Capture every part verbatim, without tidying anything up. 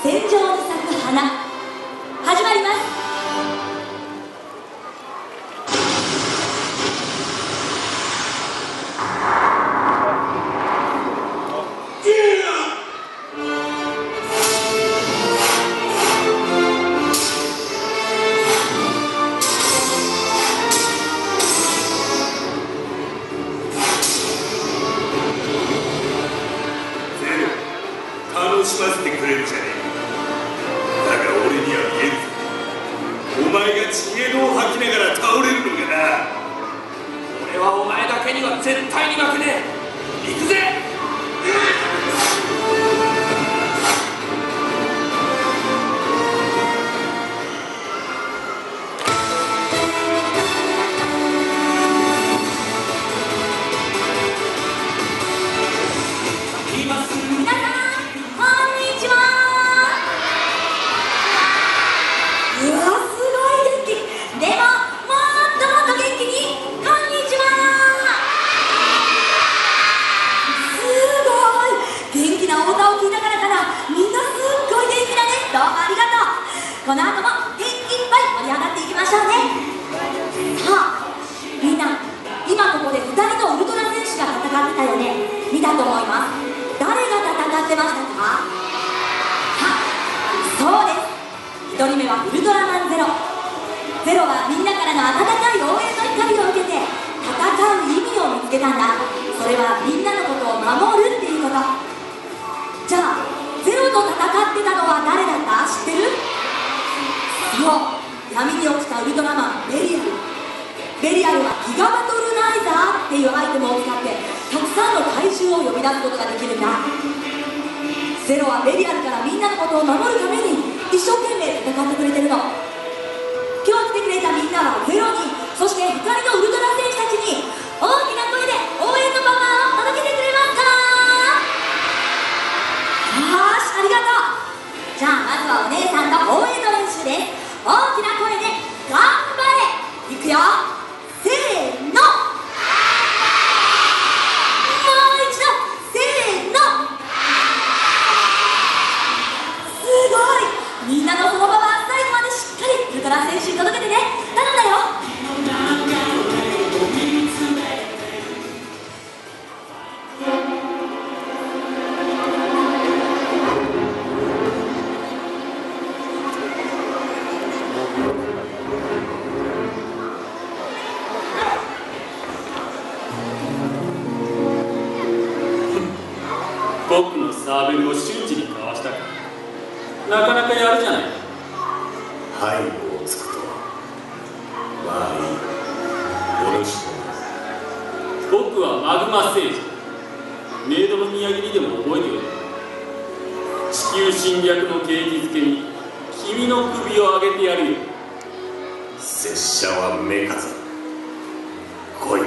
戦場に咲く花始まります。 楽しませてくれるじゃねえか。だが俺には見えんぞ。お前が血へどを吐きながら倒れるのがな。 俺はお前だけには絶対に負けねえ。行くぜ。 この後も元気いっぱい盛り上がっていきましょうね。さあみんな、今ここでふたりのウルトラ戦士が戦ってたよね。見たと思います。誰が戦ってましたか？はそうです、ひとりめはウルトラマンゼロ。ゼロはみんなからの温かい応援の光を受けて戦う意味を見つけたんだ。それはみんなのことを守るっていうこと。じゃあゼロと戦ってたのは誰だった？知ってる？そう、闇に落ちたウルトラマンベリアル。ベリアルはギガバトルナイザーっていうアイテムを使ってたくさんの怪獣を呼び出すことができるんだ。ゼロはベリアルからみんなのことを守るために一生懸命戦ってくれてるの。今日来てくれたみんなはゼロに、そしてふたりのウルトラ戦士たちに大きな声で応援のパワーを届けてくれますか？よし、ありがとう。じゃあまずはお姉さんと応援の練習です。大きな声で頑張れ。いくよ、せーの。もう一度、せーの。すごい、みんなのその場は最後までしっかりウルトラ選手に届けてね。頼んだよ。 僕のサーベルを瞬時にかわしたか。なかなかやるじゃないか。 背後をつくとは。まあいい、お主も。僕はマグマ星人。メイドの宮切りでも覚えておれ。地球侵略の景気づけに君の首を上げてやるよ。 拙者はメカザ。来い。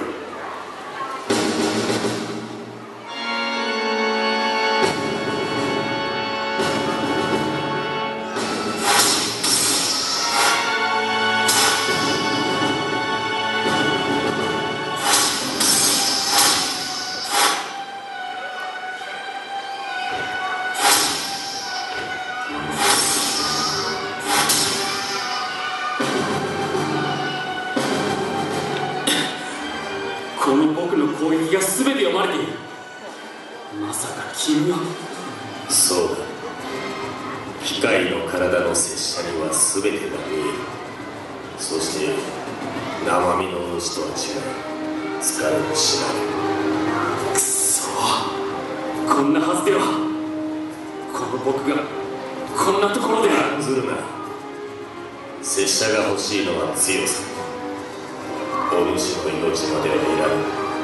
この僕の攻撃が全て読まれている。まさか君は。 そうだ、機械の体の拙者には全てが見える。そして生身の主とは違い疲れもしない。 くそ、こんなはずでは。この僕がこんなところで。 案ずるな。拙者が欲しいのは強さ。お主の命まではいら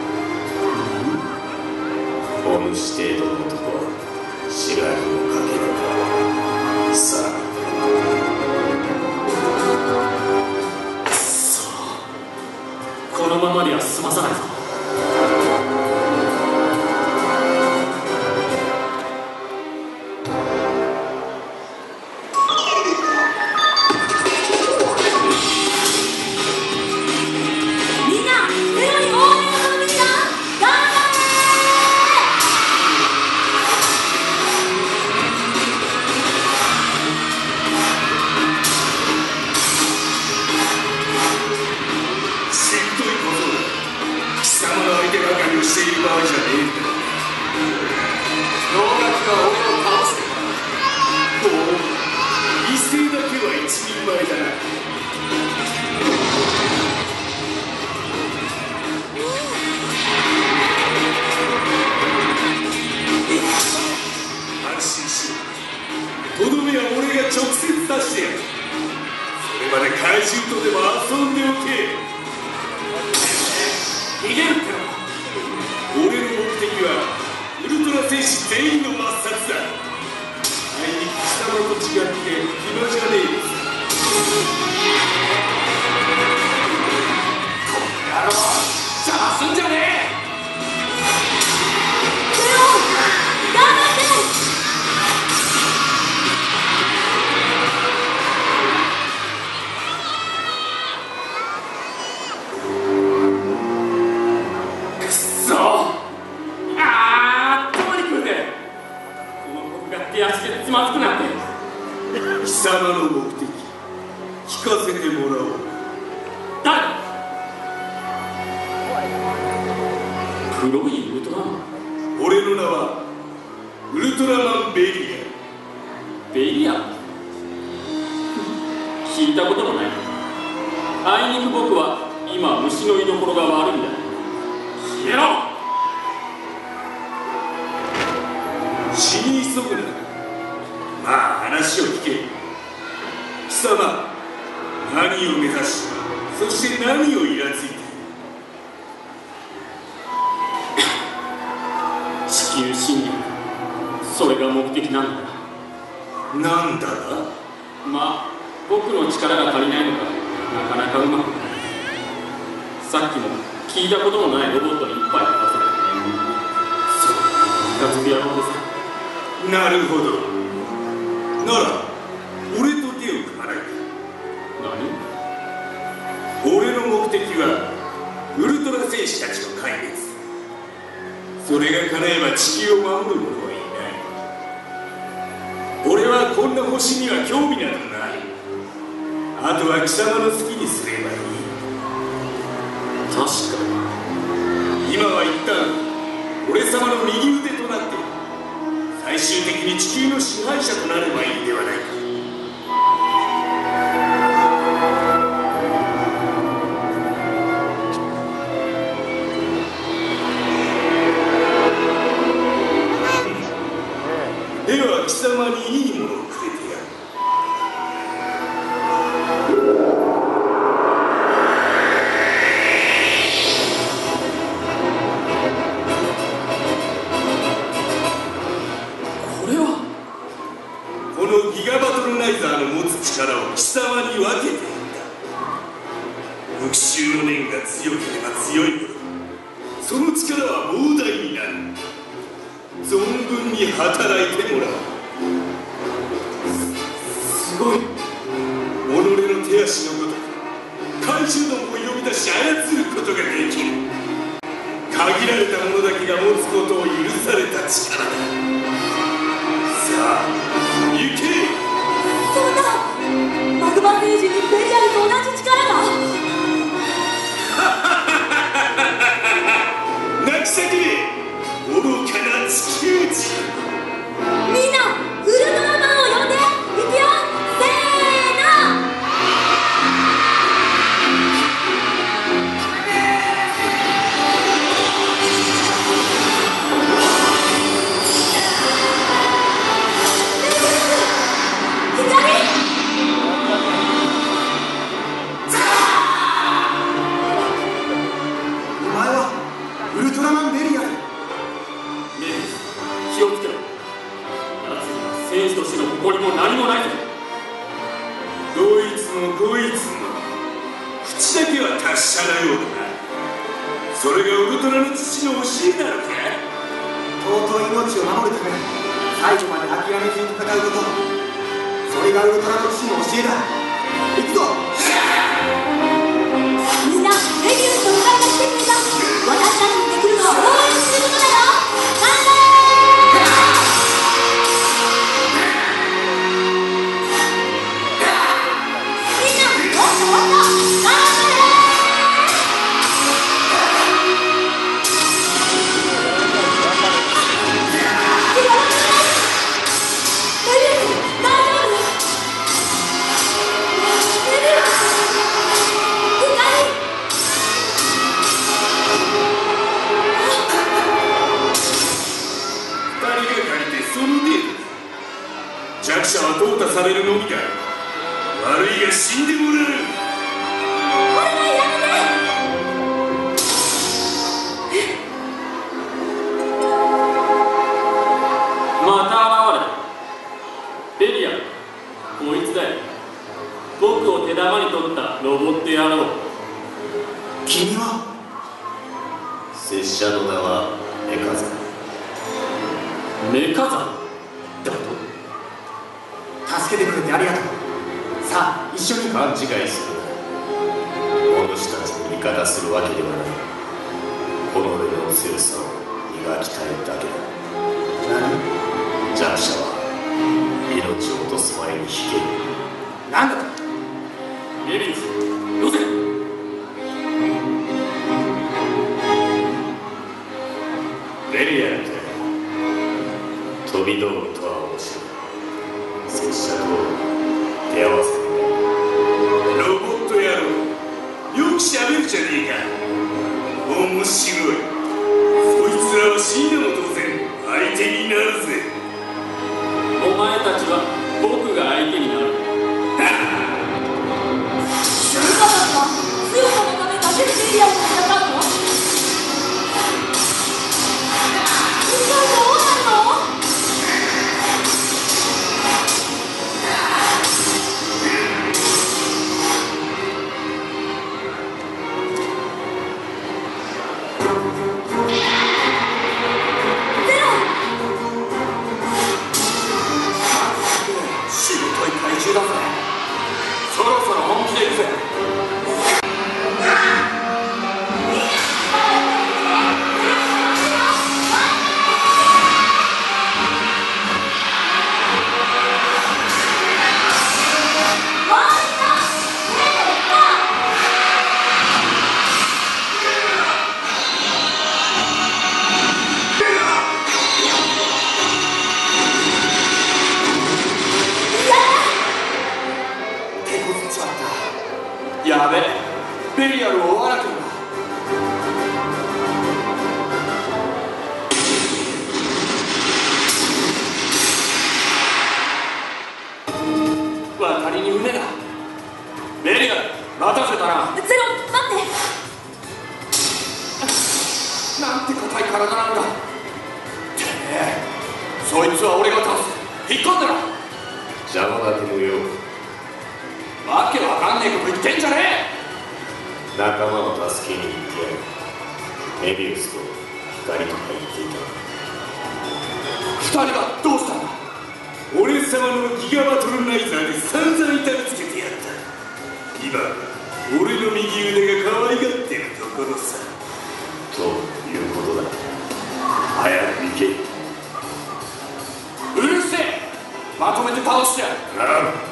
ぬ。お主程度の男は死骸をかける。さあ。 くそ、このままでは済まさないぞ。 さ前だな。安心しろ。とどめは俺が直接出してやる。それまで怪獣とでも遊んでおけ。逃げるってのか。俺の目的はウルトラ戦士全員の抹殺だ。あいにく貴様と違って暇じゃねえです。 この野郎、邪魔すんじゃねえ。 レオン、頑張って。 くっそー、あー頭にくるぜ。この僕が手足でつまずくなんて。 貴様の目的聞かせてもらおう。 誰だ。 黒いウルトラマン。俺の名はウルトラマンベリア。 ベリア。聞いたこともない。あいにく僕は今虫の居所が悪いんだ。消えろ。 死に急ぐな。まあ話を聞け。貴様何を目指し、そして何をイラついている。 地球侵略、それが目的なんだ。 なんだな。 まあ僕の力が足りないのか、なかなかうまくない。さっきも聞いたこともないロボットに一杯渡された。そう、ガツビ野郎でさ。 なるほど。なら俺と手を組まないか。 何？ 俺の目的はウルトラ戦士たちの壊滅。それが叶えば地球を守る者はいない。俺はこんな星には興味などない。あとは貴様の好きにすればいい。 確かに。 今は一旦俺様の右腕となって最終的に地球の支配者となればいいではないか。では貴様にいいものをくれてやる。 これはこのギガバトルナイザーの持つ力を貴様に分けていた。復讐の念が強ければ強いほどその力は膨大になる。存分に働いてもらう。 すごい。 己の手足のごとく怪獣どもを呼び出し操ることができる。限られた者だけが持つことを許された力だ。さあ行け。 そんなマグマ星人にベリアルと同じ力が。 泣き叫べ愚かな地球人。 みんなウルトラマンを呼んで。いくよ、せーの。 お前はウルトラマンベリアル。 メビウス、気をつけろ。奴には戦士としての誇りも何もないぞ。 どいつもこいつも口だけは達者なようだな。それがウルトラの父の教えなのか。 尊い命を守るため最後まで諦めずに戦うこと、それがウルトラの父の教えだ。行くぞ。 みんなメビウスと迎えが来てくれた。私たちにできるのは応援することだよ。頑張れ。みんなもっともっと頑張れ。メビウス大丈夫。 悪いが死んでもらう。 お願いやめて。 また現れた。ベリアル、こいつだよ。僕を手玉に取ったロボット野郎。 君は拙者の名はメカザ。 メカザだと？ 助けてくれてありがとう。さあ一緒に。 勘違いするな。お主たちに味方するわけではない。己の強さを磨きたいだけだ。 何？ 弱者は命を落とす前に引け。 なんだと？ メビウス、よせ。 ベリアルと飛び道具とは面白い。拙者と手合わせてね。 ロボット野郎、よくしゃべるじゃねえか。面白い。そいつらは死んでも当然相手になるぜ。 お前たちは僕が相手になる。 ルカさんは強さのためだけでベリアルと戦うの？一体どうなるの？ゼロ！ しぶとい怪獣だぜ。そろそろ本気でいくぜ。やべえ、ベリアルを追わなければ。渡りに船だ。ベリアル、待たせたな。 ゼロ、待って。 なんて硬い体なんだ。てめえ、そいつは俺が倒す。引っ込んでろ。 邪魔だけどよ。 わけわかんねえこと言ってんじゃねえ。 仲間を助けに行ってやる。メビウスと光とか言っていた。 二人はどうしたんだ。 俺様のギガバトルナイザーで散々痛めつけてやった。今俺の右腕が可愛がってるところさ。 ということだ。早く行け。 うるせえ、まとめて倒してやる。 ああ、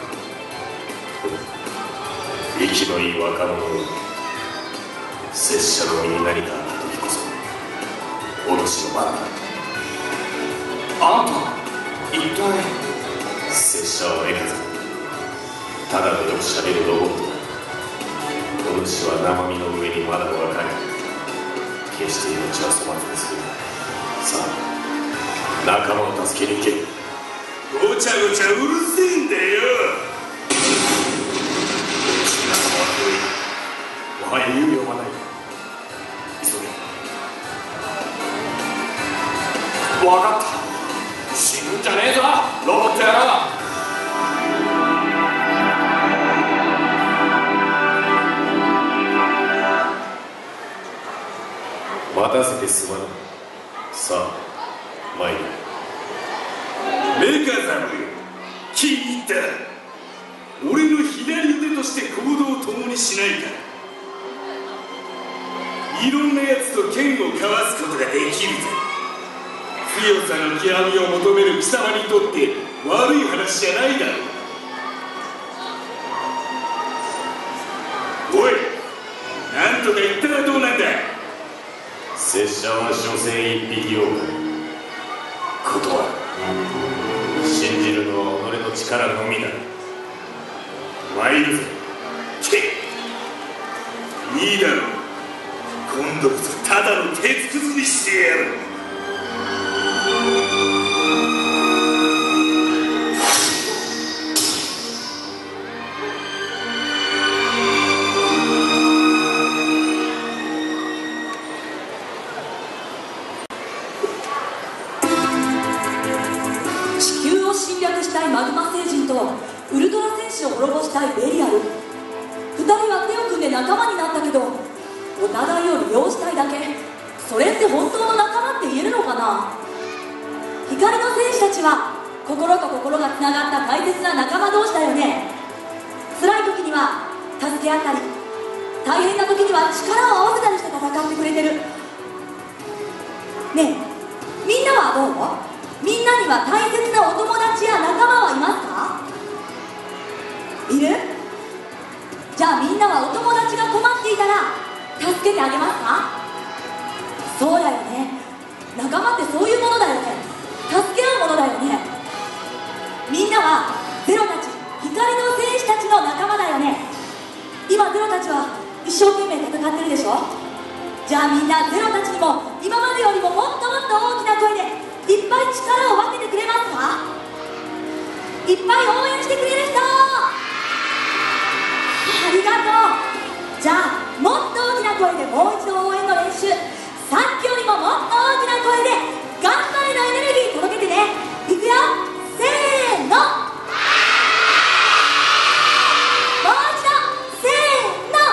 息のいい若者を拙者の身に何かあった時こそお主の番だ。 あんた一体。 拙者はメカザ。ただのよくしゃべるロボットだ。お主は生身の上にまだ若い。決して命は粗末にするな。さあ仲間を助けに行け。 ごちゃごちゃうるせえんだよ。 もはや猶予はない。急げ。分かった。死ぬんじゃねえぞ、ロボット野郎。 待たせてすまぬ。さあ参る。 メカザムよ、聞いた。俺の左腕として行動を共にしないか。いろんなやつと剣を交わすことができるぜ。強さの極みを求める貴様にとって悪い話じゃないだろう。おい、なんとか言ったらどうなんだ。 拙者は所詮一匹狼。断る。信じるのは己の力のみだ。参るぜ。けいいだろう。今度こそただの鉄くずにしてやる。 いベリアル、ふたりは手を組んで仲間になったけど、お互いを利用したいだけ。それって本当の仲間って言えるのかな。光の戦士たちは心と心がつながった大切な仲間同士だよね。辛い時には助け合ったり、大変な時には力を合わせたりして戦ってくれてる。ねえ、みんなはどう？みんなには大切なお友達や仲間はいますか？いる？じゃあみんなはお友達が困っていたら助けてあげますか？そうだよね。仲間ってそういうものだよね。助け合うものだよね。みんなはゼロたち、光の戦士たちの仲間だよね。今ゼロたちは一生懸命戦ってるでしょ。じゃあみんなゼロたちにも今までよりももっともっと大きな声でいっぱい力を分けてくれますか？いっぱい応援してくれる人、ありがとう。じゃあもっと大きな声でもう一度応援の練習、さっきよりももっと大きな声で頑張れのエネルギー届けてね。いくよ、せーの、もう一度、せーの。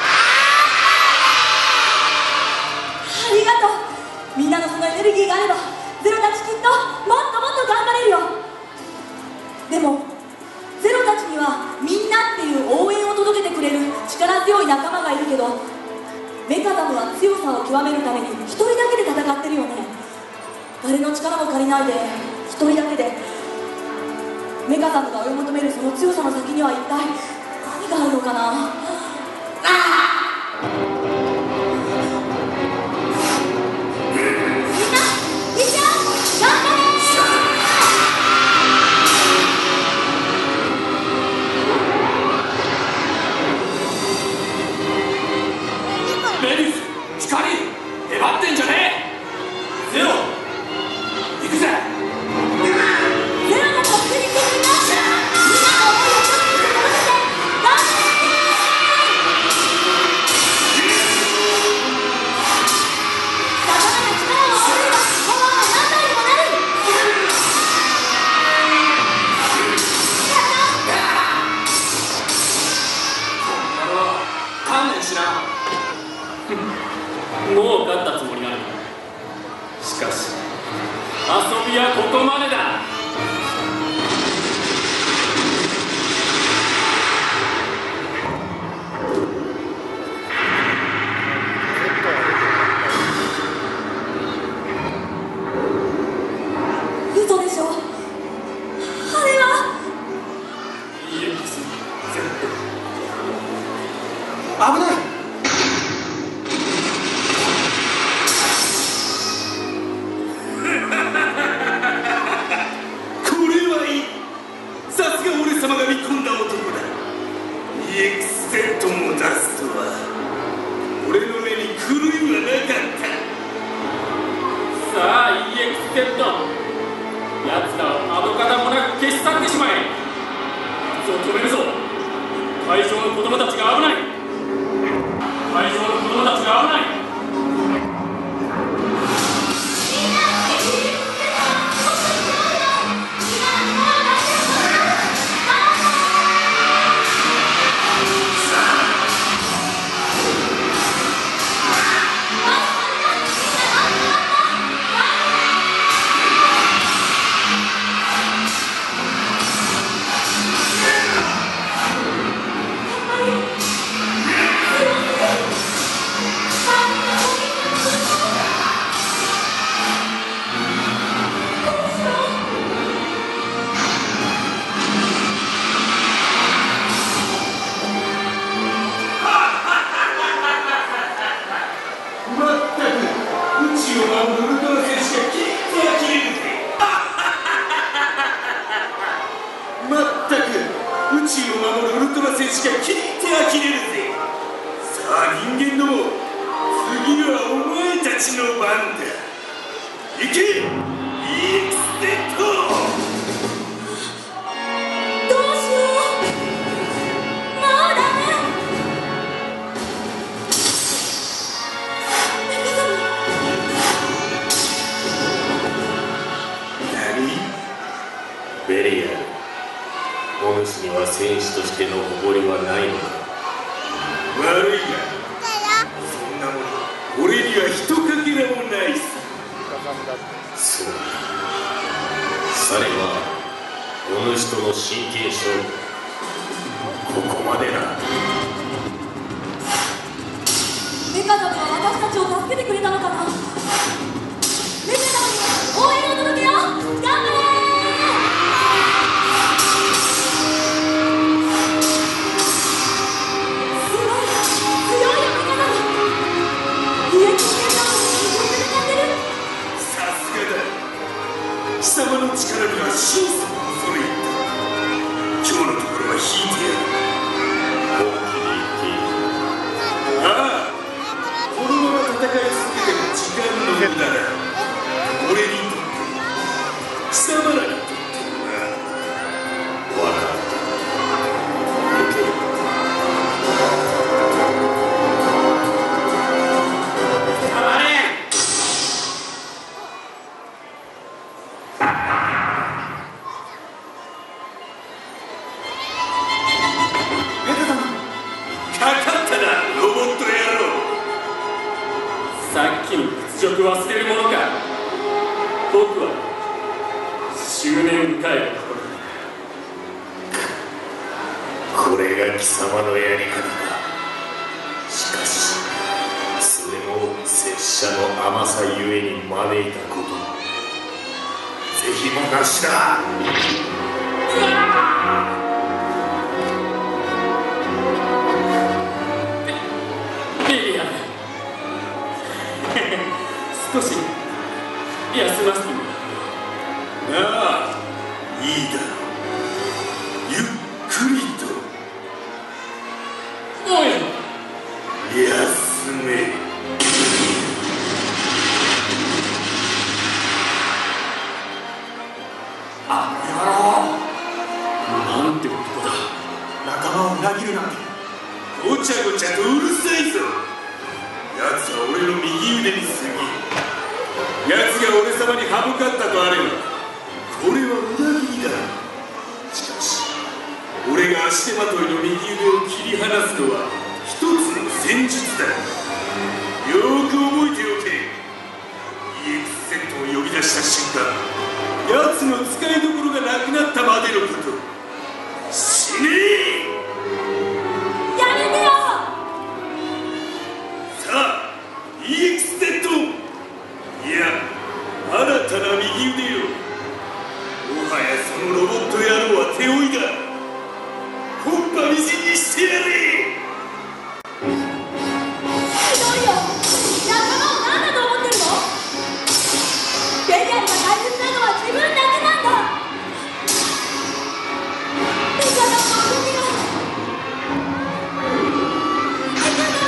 ありがとう。みんなのそのエネルギーがあればゼロたちきっともっともっと頑張れるよ。でもゼロたちにはみんなっていう応援を届けてくれる力強い仲間がいるけど、メカザムは強さを極めるために一人だけで戦ってるよね。誰の力も借りないで一人だけで。メカザムが追い求めるその強さの先には一体何があるのかな。あーもう勝ったつもりなのに。しかし遊びはここまでだ。 嘘でしょ。あれはいえ、 危ない。 会場の子供たちが危ない。会場の子供たちが危ない。 ベリアル、お主には戦士としての誇りはないのか。 悪いがそんなもの俺にはひとかけらもないさ。 そうだ。さればお主との真剣勝負、ここまでだ。 メカザムは私たちを助けてくれたのかな。メカザムに応援を届けよう。頑張れー。すごい強いよメカザム。イエキステンダーに戦ってる。 さすがだ。貴様の力には真相を恐れ入った。今日のところは引いてやる。 本気で言っている。 ああ、このまま戦い続けても時間の無駄だ。俺にとっても貴様らにとってもな。 分かった。受ける。 黙れ。 メカさん、 かかったな、ロボット野郎。 さっきの屈辱忘れるものか。僕は執念深い心。 これが貴様のやり方か。しかしそれも拙者の甘さゆえに招いたこと、ぜひもなしだ。 リリアン少し休ませてもらう。 なあ、いいだろう。ゆっくりとおい、 休め。 あの野郎、 なんて男だ。 仲間を裏切るなんて。 ごちゃごちゃとうるさいぞ。奴は俺の右腕に過ぎ、奴が俺様に歯向かったとあればこれは裏切りだ。しかし俺が足手まといの右腕を切り離すのは一つの戦術だ。よーく覚えておけ。 イーエックス セットを呼び出した瞬間、奴の使いどころがなくなったまでのこと。死ねえ。 やめてよ。 さあ イーエックス セット、いや新たな右腕よ。もはやそのロボット野郎は手負いだ。木っ端みじんにしてやれ。 ひどいよ。仲間を何だと思ってるの。ベリアルが大切なのは自分だけなんだ。メカザムの動きが。メカザム。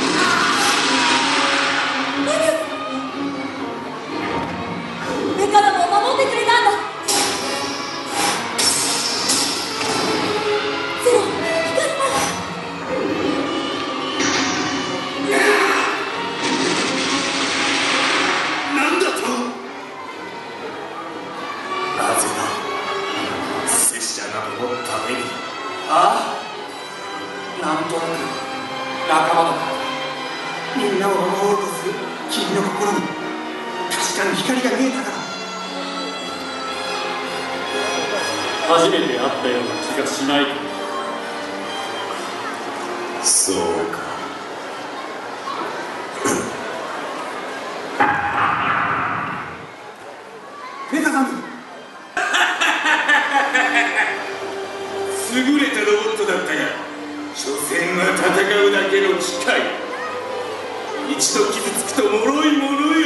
メカザムを守ってくれたんだ。ゼロ、光った。 なんだと。なぜだ。拙者などのために。 ああ、なんとなく仲間だ。みんなを守ろうとする君の心に確かに光が見えたから。 初めて会ったような気がしない。 そうか。 メカさん、 優れたロボットだったが、所詮は戦うだけの機械。一度傷つくと脆いものよ。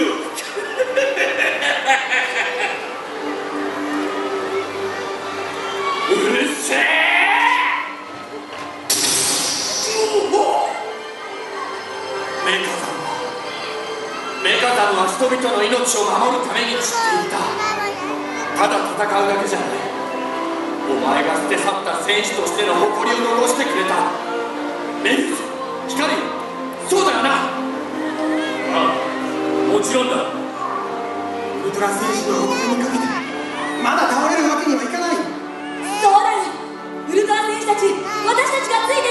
うるせえ。 メカザムはメカザムは人々の命を守るために散っていた。ただ戦うだけじゃない。お前が捨て去った戦士としての誇りを残してくれた。メビウス、光、そうだよな。 ああ、もちろんだ。 ウルトラ戦士の誇りにかけてまだ倒れるわけにはいかない。 そうだよ。ウルトラ戦士たち、私たちがついて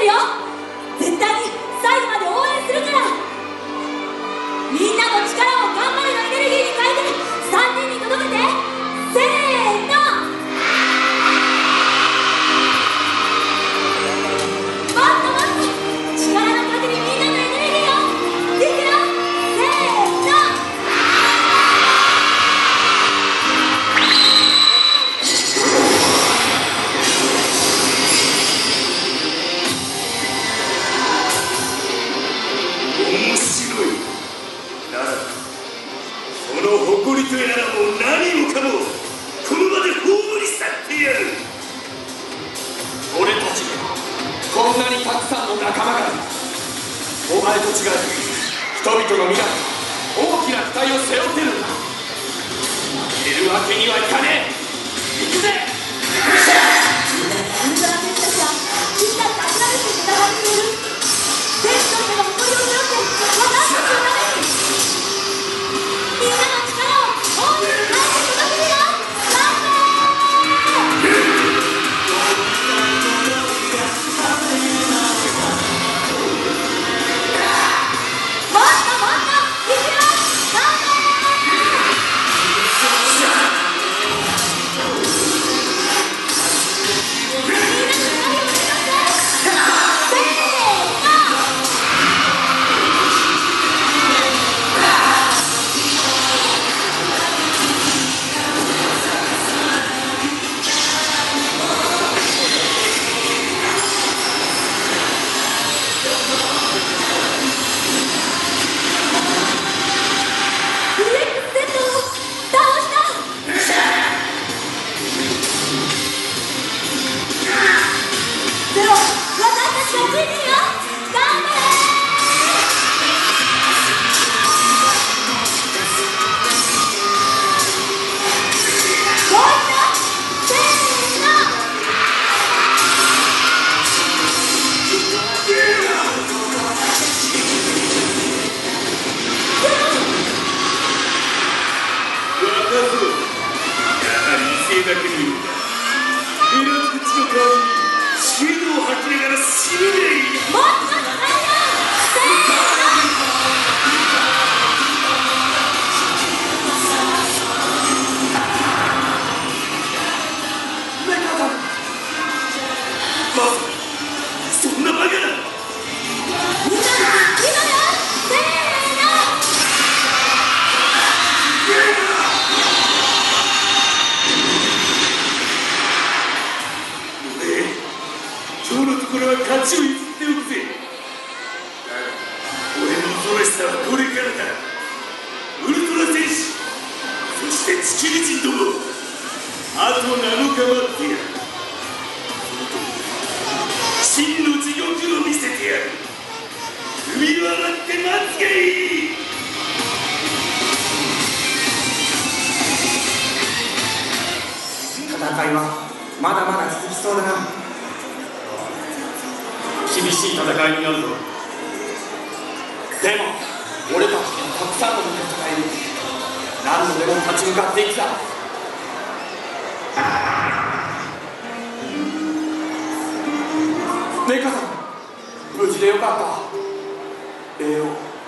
んなにたくさんの仲間がいる。お前と違い人々の皆大きな期待を背負ってるんだ。負けるわけにはいかねえ。行くぜ。 ウルトラ選手たちはみんなで諦めて戦っている。選手としての誇りを背負って私たちのためにみんなの力を大いに変えて届けるよ。頑張れ。もっともっといくよ。頑張れ。 だけのようだ。エラつ口の代わりにシールを吐きながら死ぬでいい。 もっと速いよ。せーメカさん、まさかそんなバカな。 みんな今だよ。せーの。 今日のところは勝ちを譲っておくぜ。俺の恐ろしさはこれからだ。ウルトラ戦士、そして地球人ども、あとなのか待ってやる。真の地獄を見せてやる。首を洗って待つがいい。 戦いはまだまだ続きそうだな。厳しい戦いになるぞ。でも俺たちにはたくさんの味方がいる。何度でも立ち向かっていくさ。メカさん、無事でよかった。ええよ。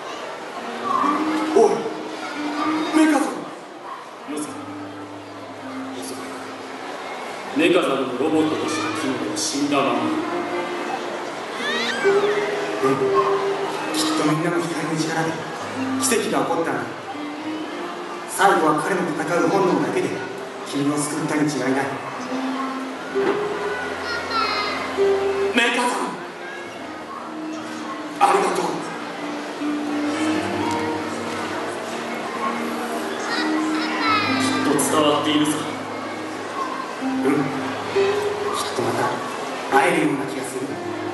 おいメカさん。 よさメカザルのロボットとしての機能は死んだまま。 うん、きっとみんなの光の力で奇跡が起こったんだ。最後は彼の戦う本能だけで君を救ったに違いない。メカさん、ありがとう。 きっと伝わっているさ。 うん、きっとまた会えるような気がする。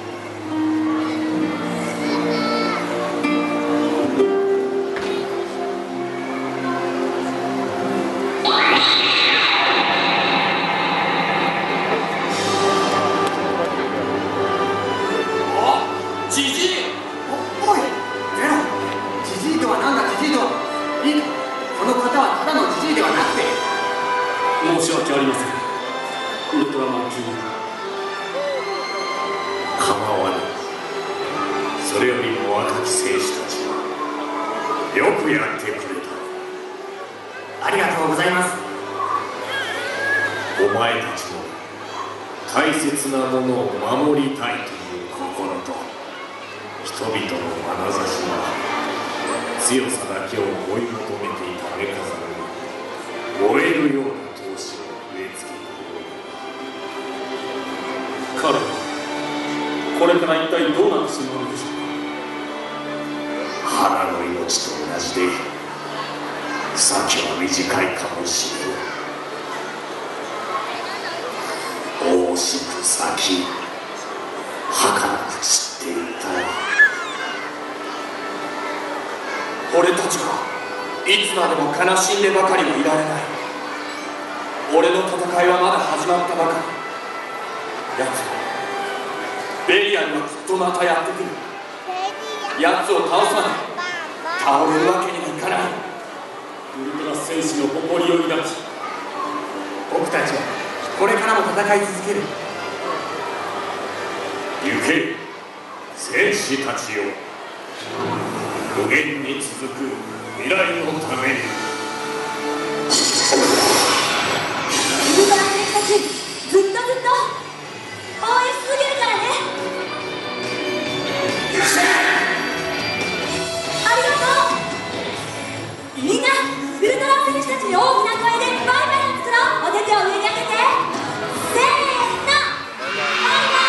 申し訳ありません、ウルトラマンキング。 構わぬ。それよりも若き戦士たちはよくやってくれた。 ありがとうございます。 お前たちも大切なものを守りたいという心と人々の眼差しが強さだけを追い求めていたメカザルに燃えるような闘志を植え付けた。 彼はこれから一体どうなってしまうのでしょうか。 花の命と同じで先は短いかもしれない。惜しく先儚くいつまでも悲しんでばかりはいられない。俺の戦いはまだ始まったばかり。やつベリアルはきっとまたやってくる。やつを倒すまで倒れるわけにはいかない。 ウルトラ戦士の誇りを抱き、 僕たちはこれからも戦い続ける。 行け戦士たちよ、無限に続く未来のために。 ウルトラ戦士たち、ずっとずっと応援し続けるからね。ありがとう。みんな、ウルトラ戦士たちに大きな声でバイバイを作ろう。お手手を上に上げて、せーの、バイバイ。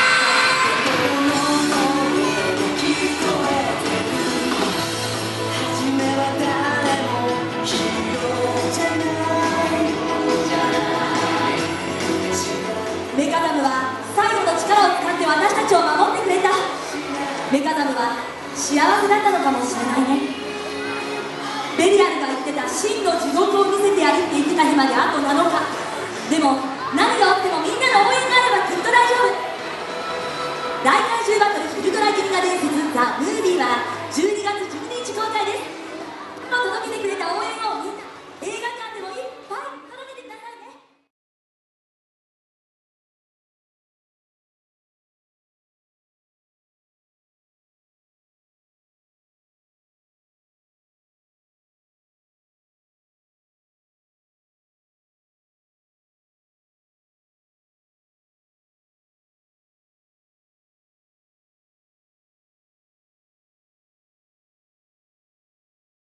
メカザムは最後の力を使って私たちを守ってくれた。メカザムは幸せだったのかもしれないね。ベリアルが言ってた真の地獄を見せてやるって言ってた日まであとなのか。でも何が起きてもみんなの応